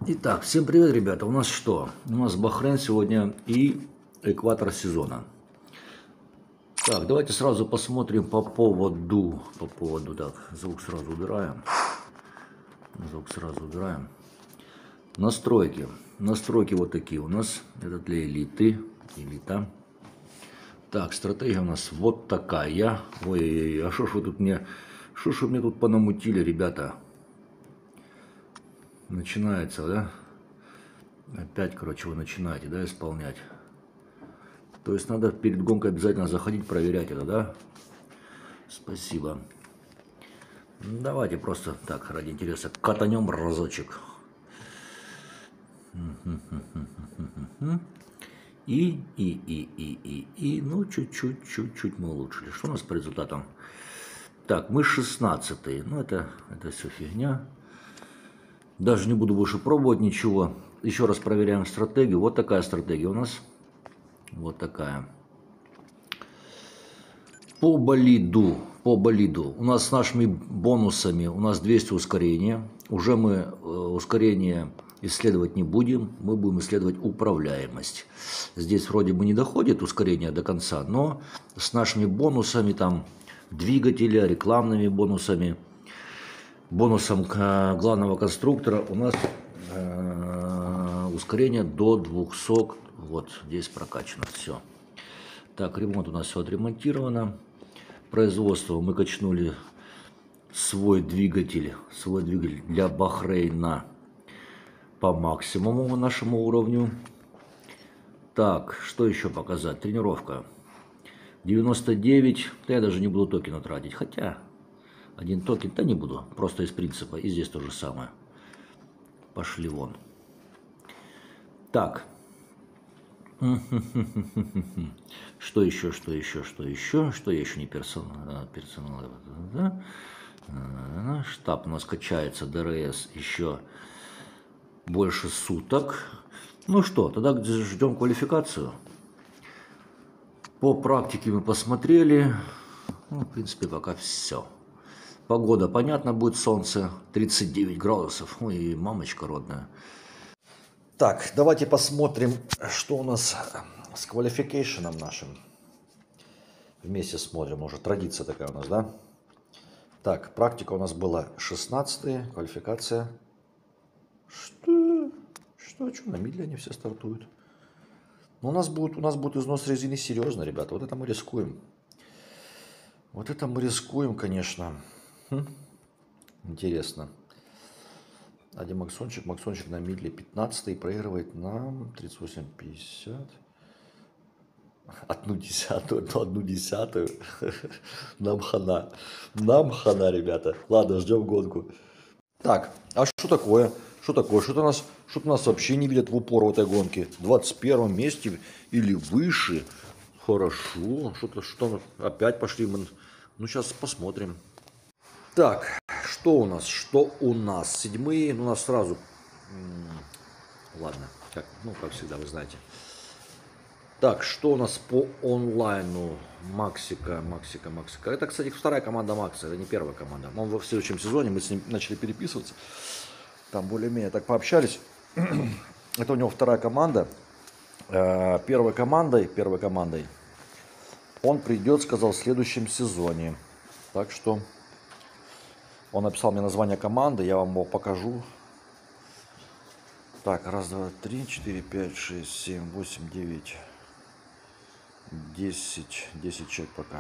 Итак, всем привет, ребята. У нас что? У нас Бахрейн сегодня и экватор сезона. Так, давайте сразу посмотрим по поводу, так, звук сразу убираем. Настройки. Настройки вот такие у нас. Это для элита. Так, стратегия у нас вот такая. Ой, а что ж вы мне тут понамутили, ребята? Начинается, да? Опять, короче, вы начинаете, да, исполнять. То есть надо перед гонкой обязательно заходить, проверять это, да? Спасибо. Давайте просто так, ради интереса, катанем разочек. Ну, чуть-чуть мы улучшили. Что у нас по результатам? Так, мы 16-й. Ну, это все фигня. Даже не буду больше пробовать ничего. Еще раз проверяем стратегию. Вот такая стратегия у нас. Вот такая. По болиду. У нас с нашими бонусами у нас 200 ускорения. Уже мы ускорение исследовать не будем. Мы будем исследовать управляемость. Здесь вроде бы не доходит ускорение до конца, но с нашими бонусами там двигателя, рекламными бонусами, бонусом главного конструктора у нас ускорение до 200. Вот здесь прокачано все. Так, ремонт у нас все отремонтировано. Производство мы качнули свой двигатель для Бахрейна по максимуму нашему уровню. Так, что еще показать? Тренировка. 99. Да я даже не буду токена тратить. Хотя, один токен, да не буду. Просто из принципа. И здесь то же самое. Пошли вон. Так. Что еще? Что я еще не персонал. Штаб у нас качается, ДРС еще больше суток. Ну что, тогда ждем квалификацию. По практике мы посмотрели. Ну, в принципе, пока все. Погода, понятно, будет солнце. 39 градусов. Ой, мамочка родная. Так, давайте посмотрим, что у нас с квалификейшеном нашим. Вместе смотрим, уже традиция такая у нас, да? Так, практика у нас была 16-я, квалификация. Что, на мидле они все стартуют? Но у нас будет износ резины серьезно, ребята. Вот это мы рискуем. Конечно. Интересно. Один Максончик на мидле 15-й проигрывает нам 38-50. Одну десятую. Нам хана, ребята. Ладно, ждем гонку. Так, а что такое? Что у нас вообще не видят в упор в этой гонке? В 21 месте или выше? Хорошо. Что опять пошли мы. Ну, сейчас посмотрим. Так, что у нас? Седьмые, у нас сразу. Ладно, как всегда, вы знаете. Так, что у нас по онлайну? Максика. Это, кстати, вторая команда Макса, это не первая команда. Он в следующем сезоне, мы с ним начали переписываться. Там более-менее так пообщались. Это у него вторая команда. Первой командой он придет, сказал, в следующем сезоне. Так что он написал мне название команды, я вам его покажу. Так, 1, 2, 3, 4, 5, 6, 7, 8, 9, 10 человек пока.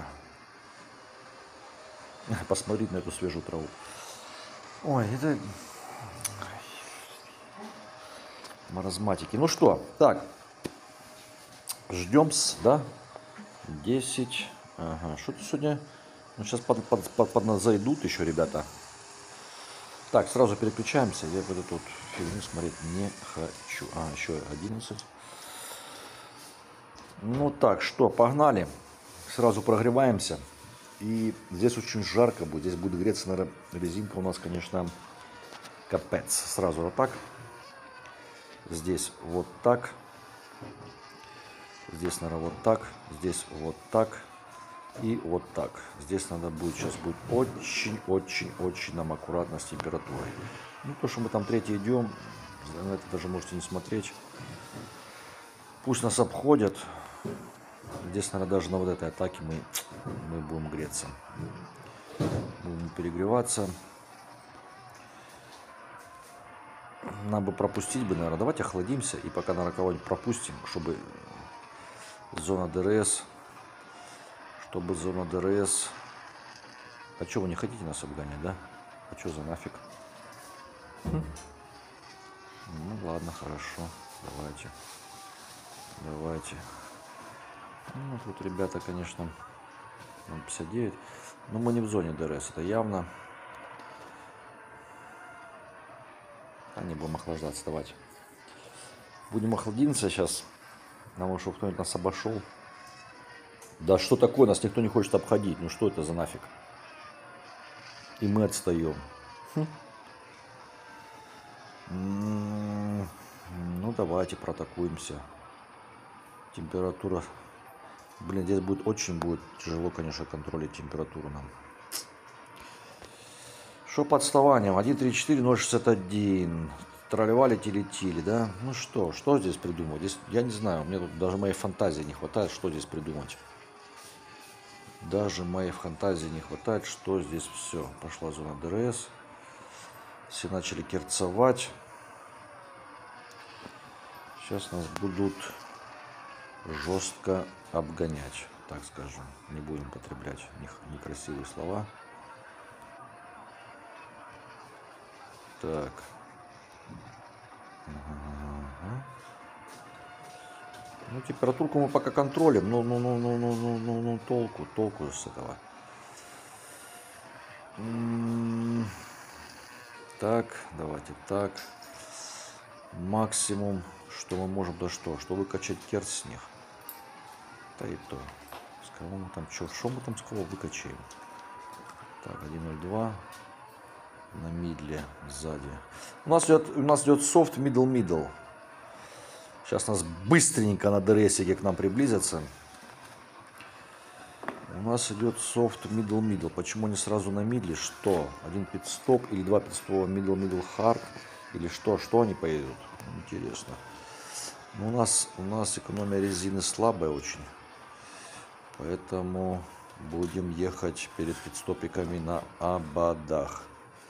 Посмотреть на эту свежую траву. Ой, это маразматики. Ну что, так, ждем, да? 10. Ага, что-то сегодня. Ну, сейчас под нас зайдут еще, ребята. Так, сразу переключаемся. Я вот эту фигню смотреть не хочу. Еще 11. Ну так, что, погнали. Сразу прогреваемся. И здесь очень жарко будет. Здесь будет греться, наверное, резинка у нас, конечно, капец. Сразу вот так. Здесь вот так. Здесь, наверное, вот так. Здесь вот так. И вот так. Здесь надо будет, сейчас будет очень нам аккуратно с температурой. Ну, то, что мы там третий идем, На это даже можете не смотреть. Пусть нас обходят. Здесь, наверное, даже на вот этой атаке мы будем греться. Будем перегреваться. Нам бы пропустить бы, наверное. Давайте охладимся и пока, наверное, кого-нибудь пропустим, чтобы зона ДРС. Чтобы зона ДРС... А что, вы не хотите нас обгонять, да? А что за нафиг? Ну ладно, хорошо. Давайте. Давайте. Ну, тут ребята, конечно, 59. Но мы не в зоне ДРС, это явно. А не будем охлаждаться, давайте. Будем охладиться сейчас. Нам чтобы кто-нибудь нас обошел. Да что такое? Нас никто не хочет обходить. Ну что это за нафиг? И мы отстаем. Ну давайте проатакуемся. Температура. Блин, здесь будет тяжело, конечно, контролить температуру нам. Что по отставаниям? 1.34, 0.61. Тролливали, телетили, да? Ну что здесь придумать? Здесь, я не знаю, у меня тут даже моей фантазии не хватает, что здесь придумать. Даже моей фантазии не хватает, что здесь все. Пошла зона ДРС. Все начали керцовать. Сейчас нас будут жестко обгонять, так скажем. Не будем употреблять некрасивые слова. Так. Ну, температурку мы пока контролим. Ну, толку с этого. Так, давайте так. Максимум, что мы можем, да что выкачать керц с них. Да и то. С кого мы там, что мы там с кого выкачаем? Так, 1.02. На мидле сзади. У нас идет софт middle. Сейчас нас быстренько на ДРСике к нам приблизятся. У нас идет софт middle. Почему не сразу на мидле? Что? Один пит-стоп или два пит-стопа middle hard? Или что? Что они поедут? Интересно. Но у нас экономия резины слабая очень. Поэтому будем ехать перед пит-стопиками на ободах.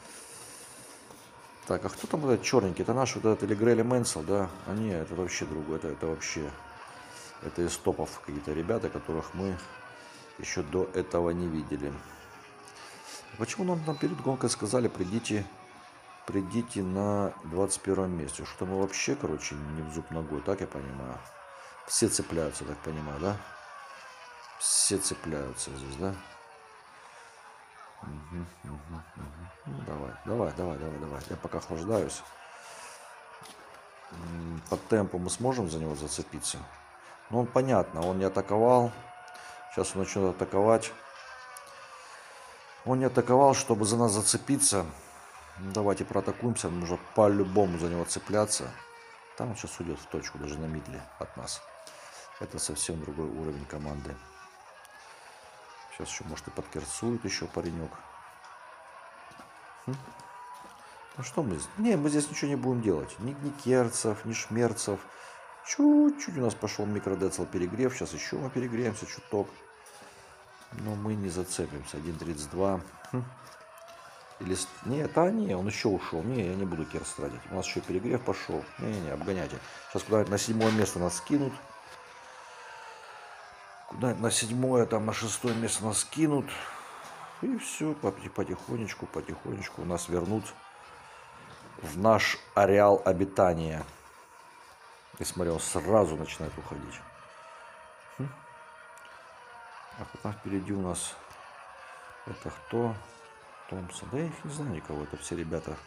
Так, а кто там этот черненький? Это наш вот этот или Грейли Мэнсел, да? А нет, это вообще другой. Это вообще... Это из топов какие-то ребята, которых мы еще до этого не видели. Почему нам перед гонкой сказали, придите на 21 месте? Что мы вообще, короче, не в зуб ногой, так я понимаю? Все цепляются, так понимаю, да? Все цепляются здесь, да? Ну, давай. Я пока охлаждаюсь. По темпу мы сможем за него зацепиться. Ну, он понятно, он не атаковал. Сейчас он начнет атаковать. Он не атаковал, чтобы за нас зацепиться. Ну, давайте проатакуемся. Нужно по-любому за него цепляться. Там он сейчас уйдет в точку, даже на мидле от нас. Это совсем другой уровень команды. Сейчас еще, может, и подкерцует еще паренек. Ну что мы... мы здесь ничего не будем делать. Ни керцев, ни шмерцев. Чуть-чуть у нас пошел микродецл перегрев. Сейчас еще мы перегреемся чуток. Но мы не зацепимся. 1.32. Или... Не, он еще ушел. Не, я не буду керц тратить. У нас еще перегрев пошел. Не, обгоняйте. Сейчас куда-нибудь на 7-е место нас скинут. Куда-нибудь на 7-е, там на 6-е место нас скинут. И все, потихонечку нас вернут в наш ареал обитания. И смотри, он сразу начинает уходить. А потом впереди у нас это кто? Томпсон. Да я их не знаю никого. Это все ребята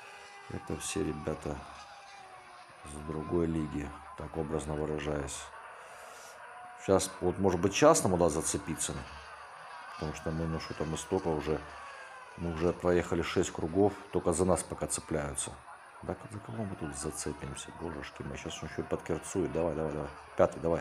с другой лиги, так образно выражаясь. Сейчас, вот может быть частному зацепиться. Потому что мы столько уже, мы уже проехали 6 кругов, только за нас пока цепляются. Да за кого мы тут зацепимся, божешки мы. Сейчас он еще и подкерцует. Давай. 5-й, давай.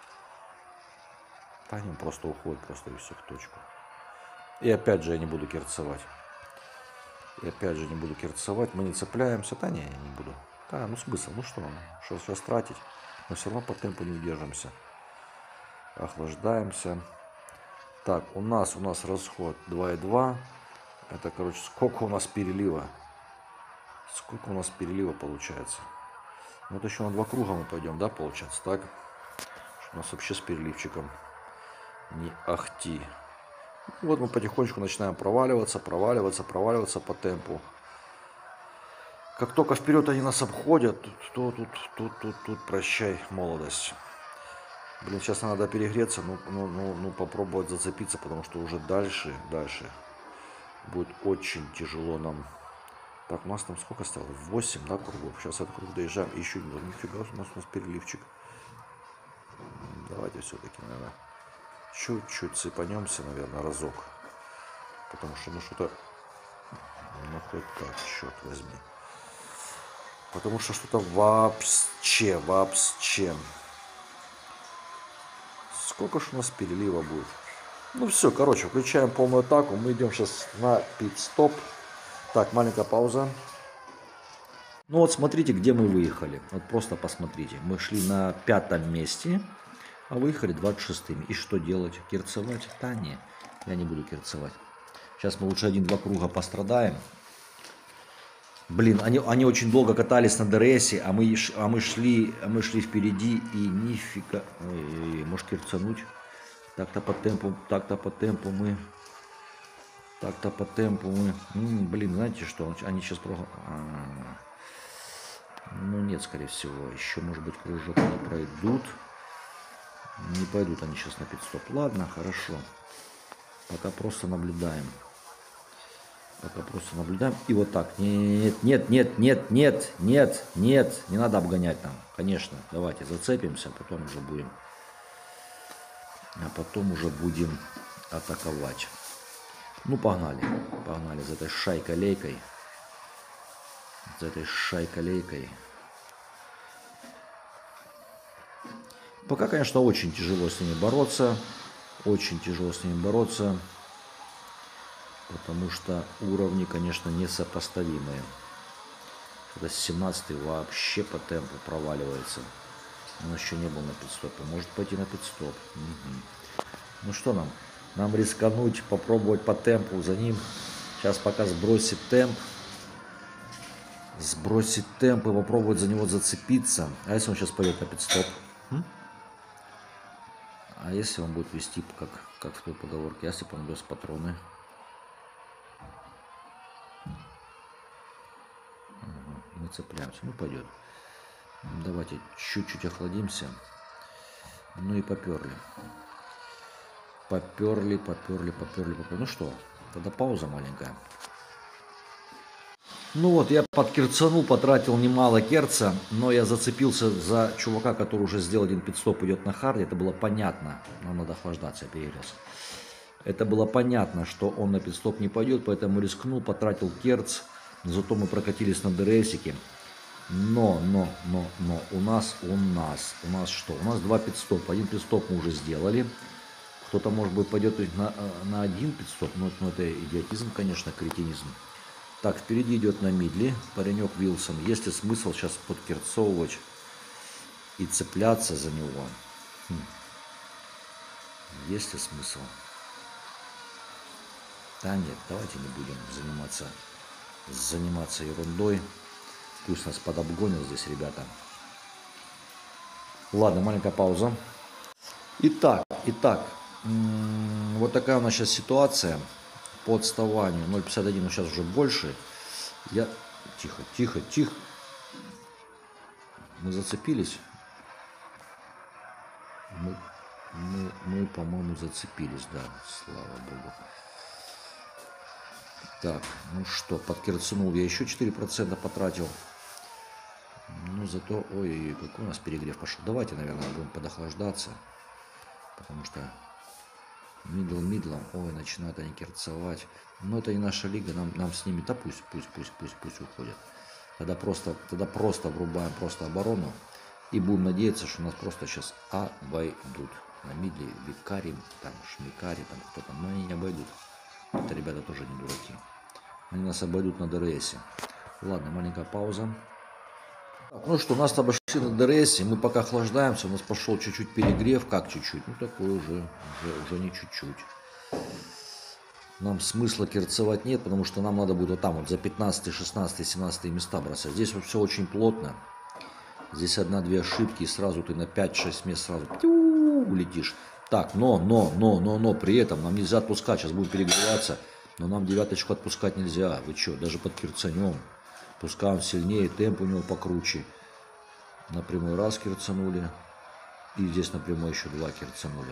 Да они просто уходят, просто и все в точку. И опять же я не буду керцевать. Мы не цепляемся. Да не, я не буду. Да, ну смысл, ну что, сейчас тратить, но все равно по темпу не удержимся. Охлаждаемся. Так, у нас расход 2,2. Это, короче, сколько у нас перелива? Сколько у нас перелива получается? Вот еще на 2 круга мы пойдем, да, получается, так? У нас вообще с переливчиком не ахти. Вот мы потихонечку начинаем проваливаться по темпу. Как только вперед они нас обходят, то тут прощай молодость. Блин, сейчас надо перегреться, ну попробовать зацепиться, потому что уже дальше будет очень тяжело нам. Так, у нас там сколько осталось? 8, да, кругов. Сейчас этот круг доезжаем. Еще нифига у нас переливчик. Давайте все-таки, наверное, чуть-чуть цепанемся, наверное, разок. Потому что, ну что-то, ну хоть так, черт возьми. Потому что что-то вообще. Сколько ж у нас перелива будет? Ну все, короче, включаем полную атаку. Мы идем сейчас на пит-стоп. Так, маленькая пауза. Ну вот смотрите, где мы выехали. Вот просто посмотрите. Мы шли на 5-м месте, а выехали 26-м. И что делать? Керцевать? Да не, я не буду керцевать. Сейчас мы лучше 1-2 круга пострадаем. Блин, они очень долго катались на ДРСе, а мы шли впереди и нифига. Ой, может керцануть? Так-то по темпу мы. Блин, знаете что? Они сейчас ну нет, скорее всего. Еще, может быть, кружок не пройдут. Не пойдут они сейчас на пит-стоп. Ладно, хорошо. Пока просто наблюдаем. И вот так. Нет. Не надо обгонять там. Конечно. Давайте зацепимся, потом уже будем. А потом уже будем атаковать. Ну, погнали. Погнали за этой шайкой-лейкой. Пока, конечно, очень тяжело с ними бороться. Потому что уровни, конечно, несопоставимые. Это 17-й вообще по темпу проваливается. Он еще не был на пит-стопе. Может пойти на пит-стоп. Угу. Ну что нам? Нам рискануть, попробовать по темпу за ним. Сейчас пока сбросит темп. И попробовать за него зацепиться. А если он сейчас пойдет на пит-стоп? А если он будет вести, как в той поговорке, если он без патроны? Мы цепляемся. Ну, пойдет. Давайте чуть-чуть охладимся. Ну и поперли. Поперли. Ну что, тогда пауза маленькая. Ну вот, я подкерцанул, потратил немало керца, но я зацепился за чувака, который уже сделал 1 пит-стоп, идет на харде. Это было понятно. Нам надо охлаждаться, я перегрелся. Это было понятно, что он на пит-стоп не пойдет, поэтому рискнул, потратил керц. Зато мы прокатились на ДРСике. Но у нас что? У нас 2 пит-стопа. 1 пит-стоп мы уже сделали. Кто-то, может быть, пойдет на 1 пит-стоп, но это идиотизм, конечно, кретинизм. Так, впереди идет на мидли паренек Вилсон. Есть ли смысл сейчас подкерцовывать и цепляться за него? Есть ли смысл? Да нет, давайте не будем заниматься ерундой. Пусть нас подобгонят здесь ребята. Ладно, маленькая пауза. Итак, вот такая у нас сейчас ситуация по отставанию. 0,51, но сейчас уже больше. Тихо. Мы зацепились. Мы, по-моему, зацепились, да, слава богу. Так, ну что, подкерцанул я еще 4% потратил. Ну, зато, ой, какой у нас перегрев пошел. Давайте, наверное, будем подохлаждаться. Потому что мидлом, ой, начинают они керцовать. Но это не наша лига, нам с ними, да пусть уходят. Тогда просто врубаем оборону. И будем надеяться, что нас просто сейчас обойдут. На мидле Викари, там Шмикари, там кто-то, но они не обойдут. Это ребята тоже не дураки. Они нас обойдут на ДРСе. Ладно, маленькая пауза. Ну что, нас обошли на ДРС, мы пока охлаждаемся, у нас пошел чуть-чуть перегрев, как чуть-чуть, ну такой уже не чуть-чуть. Нам смысла керцевать нет, потому что нам надо будет вот там вот за 15, 16, 17 места бросать. Здесь вот все очень плотно. Здесь одна-две ошибки, и сразу ты на 5-6 мест сразу улетишь. Так, но, при этом нам нельзя отпускать, сейчас будем перегреваться, но нам девяточку отпускать нельзя. Вы что, даже под керцанем. Пускай он сильнее, темп у него покруче. Напрямую раз керцанули. И здесь напрямую еще 2 керцанули.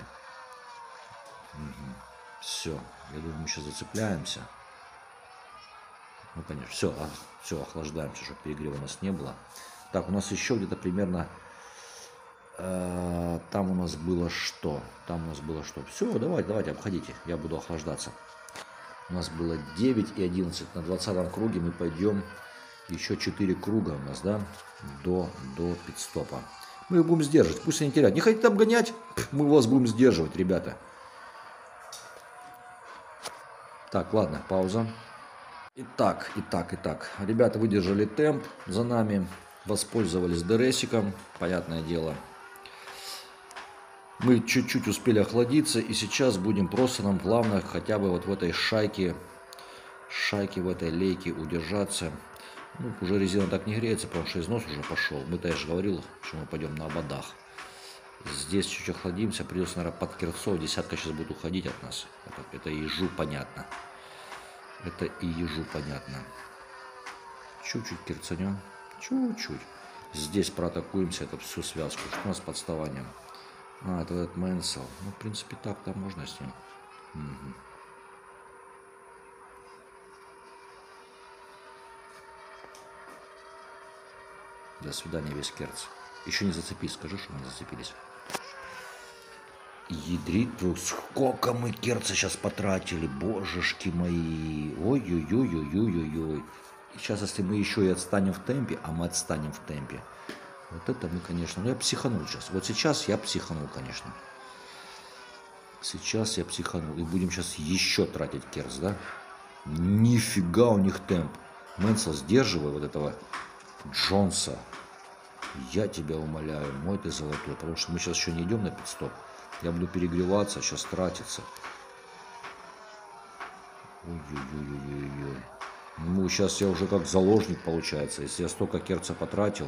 Все, я думаю, мы сейчас зацепляемся. Ну, конечно, все, охлаждаемся, чтобы перегрева у нас не было. Так, у нас еще где-то примерно... там у нас было что? Все, давайте, обходите, я буду охлаждаться. У нас было 9 и 11. На 20-м круге мы пойдем еще 4 круга у нас, да, до пит-стопа. Мы их будем сдерживать, пусть они теряют. Не хотите обгонять? Мы вас будем сдерживать, ребята. Так, ладно, пауза. Итак. Ребята выдержали темп за нами, воспользовались ДРСиком, понятное дело. Мы чуть-чуть успели охладиться, и сейчас будем просто нам главное хотя бы вот в этой шайке в этой лейке удержаться. Ну, уже резина так не греется, потому что износ уже пошел. Мы-то я же говорил, что мы пойдем на ободах. Здесь чуть охладимся, придется, наверное, под керцов. Десятка сейчас будет уходить от нас. Это ежу понятно. Чуть-чуть керцанем. Чуть-чуть. Здесь проатакуемся эту всю связку. Что у нас с подставанием? Это этот Мэнсел. Ну, в принципе, так там можно с ним. Угу. До свидания, весь керц. Еще не зацепись, скажи, что мы не зацепились. Ядрит, сколько мы керца сейчас потратили, божешки мои. Ой-ой-ой-ой-ой-ой-ой. И сейчас, если мы еще и отстанем в темпе, а мы отстанем в темпе, вот это мы, конечно, ну я психанул сейчас. Вот сейчас я психанул, конечно. Сейчас я психанул. И будем сейчас еще тратить керц, да? Нифига у них темп. Мэнсел, сдерживай вот этого Джонса. Я тебя умоляю, мой ты золотой. Потому что мы сейчас еще не идем на пит-стоп. Я буду перегреваться, сейчас тратиться. Ой-ой-ой-ой-ой. Ну, сейчас я уже как заложник получается. Если я столько керца потратил.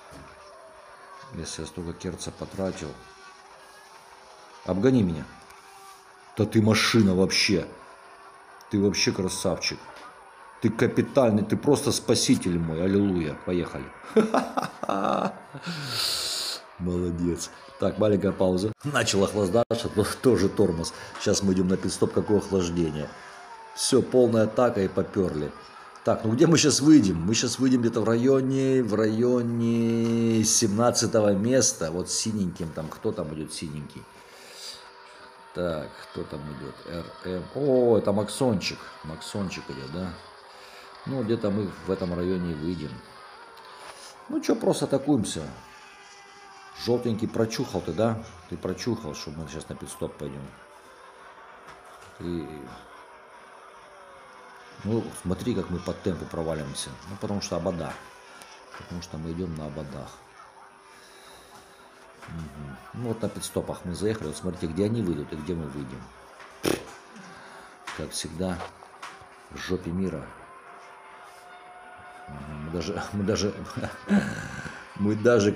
Обгони меня. Да ты машина вообще. Ты вообще красавчик. Ты капитальный, ты просто спаситель мой. Аллилуйя. Поехали. Молодец. Так, маленькая пауза. Начал охлаждаться, тоже тормоз. Сейчас мы идем на пит-стоп, какое охлаждение. Все, полная атака и поперли. Так, ну где мы сейчас выйдем? Мы сейчас выйдем где-то в районе 17 места. Вот синеньким там, кто там идет синенький? Так, кто там идет? РМ. О, это Максончик. Максончик идет, да? Ну, где-то мы в этом районе выйдем. Ну, что, просто атакуемся. Желтенький прочухал ты, да? Ты прочухал, что мы сейчас на пит-стоп пойдем. Ну, смотри, как мы по темпу проваливаемся. Ну, потому что обода. Потому что мы идем на ободах. Угу. Ну, вот на пит-стопах мы заехали. Вот смотрите, где они выйдут и где мы выйдем. Как всегда, в жопе мира. Мы даже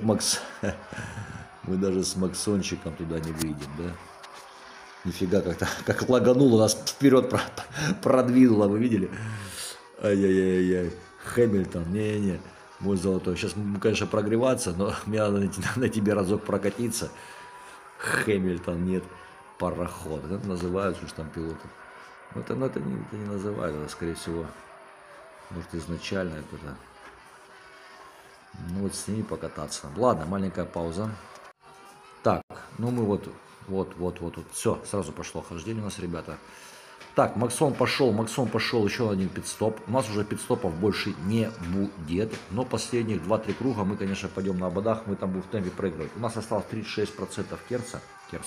с Максончиком туда не выйдем, да? Нифига, как лагануло, нас вперед продвинуло, вы видели? Ай-яй-яй-яй. Хэмилтон, не-не-не, мой золотой. Сейчас мы, конечно, прогреваться, но мне надо на тебе разок прокатиться. Хэмилтон, нет, пароход. Это называют, что там пилоты. Но это не называют, это, скорее всего, может, изначально это... Ну, вот с ними покататься. Ладно, маленькая пауза. Так, ну мы вот. Все, сразу пошло охлаждение у нас, ребята. Так, Максон пошел, еще один пит-стоп. У нас уже пит-стопов больше не будет. Но последних 2-3 круга мы, конечно, пойдем на ободах. Мы там будем в темпе проигрывать. У нас осталось 36% керца.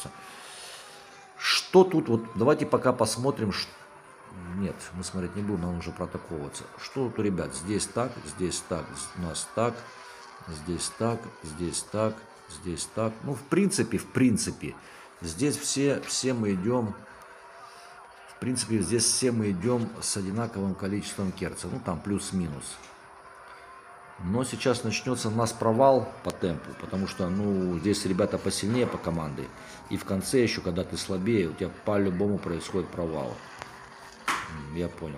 Что тут? Вот давайте пока посмотрим. Нет, мы смотреть не будем, нам уже протаковываться. Что тут у ребят? Здесь так, у нас так. Здесь так, здесь так, здесь так. Ну, в принципе, здесь все мы идем, в принципе, здесь все мы идем с одинаковым количеством керца. Ну, там плюс-минус. Но сейчас начнется у нас провал по темпу, потому что, ну, здесь ребята посильнее по команде. И в конце еще, когда ты слабее, у тебя по-любому происходит провал. Я понял.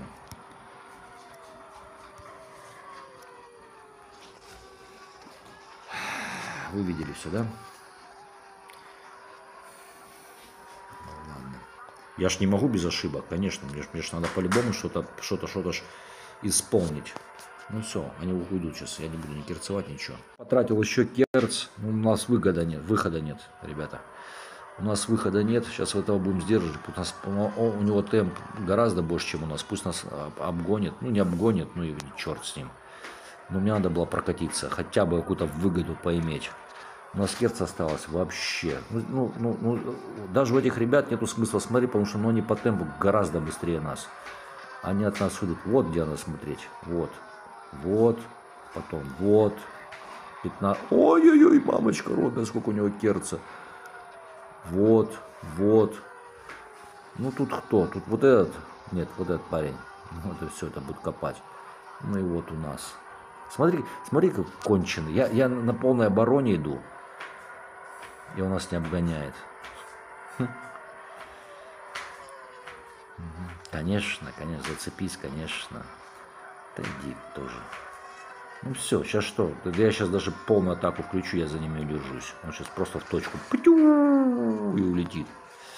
Вы видели все, да? Ладно. Я ж не могу без ошибок, конечно. Мне ж надо по-любому что-то ж исполнить. Ну все, они уйдут сейчас, я не буду ни керцевать, ничего. Потратил еще керц, ну, у нас выхода нет, ребята. У нас выхода нет, сейчас в этого будем сдерживать. У него темп гораздо больше, чем у нас. Пусть нас обгонит, ну не обгонит, ну и черт с ним. Но мне надо было прокатиться, хотя бы какую-то выгоду поиметь. У нас керц осталось вообще. Даже у этих ребят нету смысла смотреть, потому что они по темпу гораздо быстрее нас. Они от нас идут. Вот где надо смотреть. Вот. Вот. Потом вот. 15. Ой-ой-ой, мамочка родная, сколько у него керца. Вот. Вот. Ну тут кто? Тут вот этот. Нет, вот этот парень. Вот и все, это будет копать. Ну и вот у нас. Смотри, как конченый. Я на полной обороне иду. И он нас не обгоняет. Конечно, зацепись, конечно. Да иди тоже. Ну все, сейчас что? Я сейчас даже полную атаку включу, я за ним и держусь. Он сейчас просто в точку и улетит.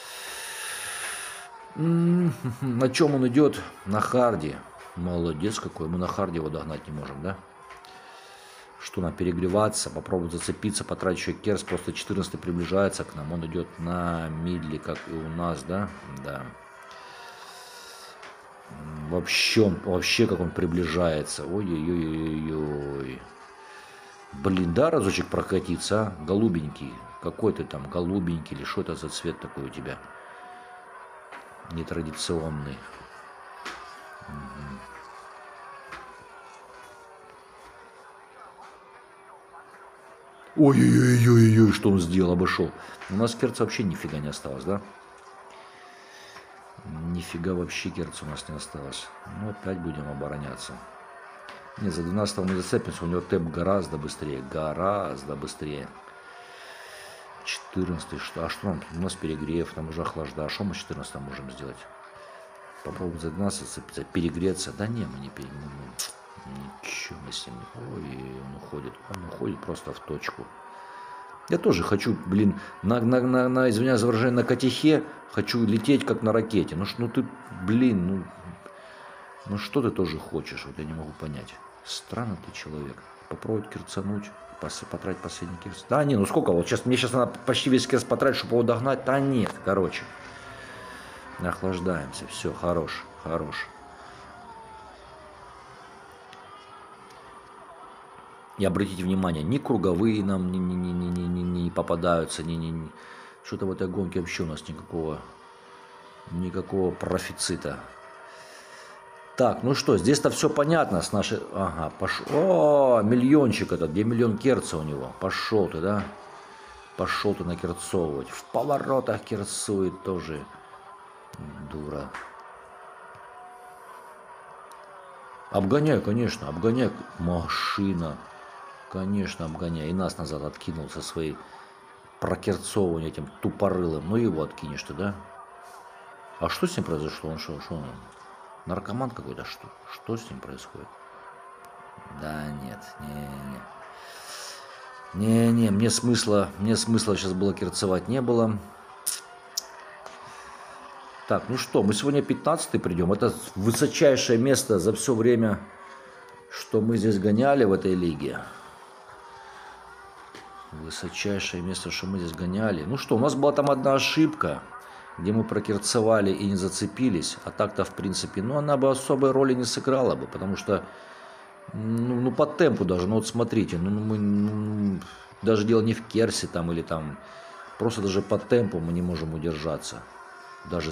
На чем он идет? На харде. Молодец какой. Мы на харде его догнать не можем, да? Что нам перегреваться, попробовать зацепиться, потратить еще керс. Просто 14 приближается к нам. Он идет на мидле, как и у нас, да? Да. Вообще, как он приближается. Ой-ой-ой-ой-ой. Блин, да, разочек прокатиться, а? Голубенький. Какой ты там, голубенький, или что это за цвет такой у тебя? Нетрадиционный. Ой-ой-ой-ой-ой, что он сделал, обошел. У нас керца вообще нифига не осталось, да? Нифига вообще керца у нас не осталось. Ну, опять будем обороняться. Не, за 12 мы зацепимся, у него темп гораздо быстрее. Гораздо быстрее. 14, что? А что у нас перегрев, там уже охлажда. А что мы с 14 можем сделать? Попробуем за 12 зацепиться, перегреться. Да не, мы не перегреем. Ничего мы с ним. Ой, он уходит просто в точку. Я тоже хочу, блин, извиняюсь за выражение, на катехе хочу лететь как на ракете. Ну ты, блин, ну что ты тоже хочешь? Вот я не могу понять. Странный ты человек. Попробовать керцануть, потратить последний керц. Да не, ну сколько? Вот сейчас, мне сейчас надо почти весь керц потратить, чтобы его догнать. Да нет, короче. Охлаждаемся. Все, хорош. И обратите внимание, ни круговые нам не попадаются, что-то в этой гонке вообще у нас никакого профицита. Так, ну что, здесь-то все понятно с нашей... Ага, пошел. О, миллиончик этот, где миллион керца у него. Пошел ты, да? Пошел ты накерцовывать. В поворотах керцует тоже. Дура. Обгоняй, конечно, обгоняй. Машина. Конечно, обгоняй. И нас назад откинул со своей прокерцовыванием этим тупорылым. Ну его откинешь ты, да? А что с ним произошло? Он что он? Наркоман какой-то? Что с ним происходит? Да нет, не, мне смысла сейчас было керцевать не было. Так, ну что, мы сегодня 15-й придем. Это высочайшее место за все время, что мы здесь гоняли в этой лиге. Высочайшее место, что мы здесь гоняли. Ну что, у нас была там одна ошибка, где мы прокерцевали и не зацепились. А так-то, в принципе, ну она бы особой роли не сыграла бы, потому что, ну по темпу даже, ну вот смотрите, мы даже дело не в керсе там или там, просто даже по темпу мы не можем удержаться. Даже,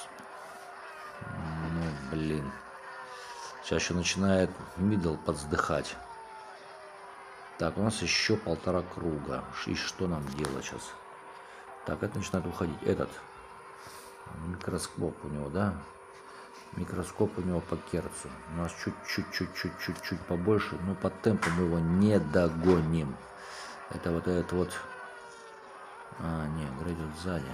ну блин, сейчас еще начинает мидл подздыхать. Так, у нас еще 1,5 круга. И что нам делать сейчас? Так, это начинает уходить. Этот микроскоп у него, да? Микроскоп у него по керцу. У нас чуть-чуть побольше, но по темпу мы его не догоним. Это вот этот вот... А, нет, грейдит сзади.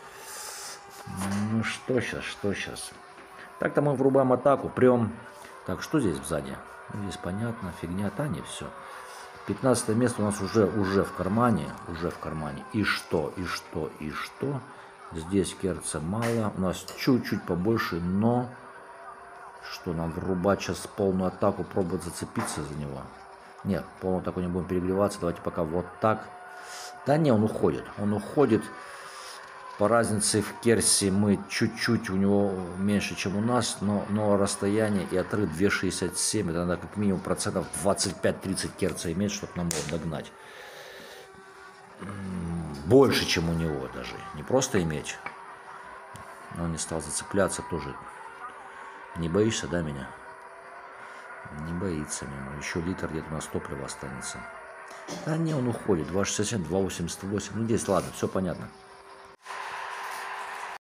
Ну что сейчас? Так-то мы врубаем атаку, прям. Так, что здесь сзади? Ну, здесь понятно, фигня, не все. 15 место у нас уже в кармане. И что? Здесь керца мало. У нас чуть-чуть побольше, но... Что, нам врубать сейчас полную атаку, пробовать зацепиться за него? Нет, полную атаку не будем перегреваться. Давайте пока вот так. Да не, он уходит. По разнице в керсе мы чуть-чуть у него меньше, чем у нас, но расстояние и отрыв 2,67. Это надо как минимум процентов 25-30 керца иметь, чтобы нам его догнать. Больше, чем у него даже. Не просто иметь. Но он не стал зацепляться тоже. Не боишься, да, меня? Не боится меня. Еще литр где-то у нас топлива останется. Да не, он уходит. 2,67, 2,88. Ну, здесь, ладно, все понятно.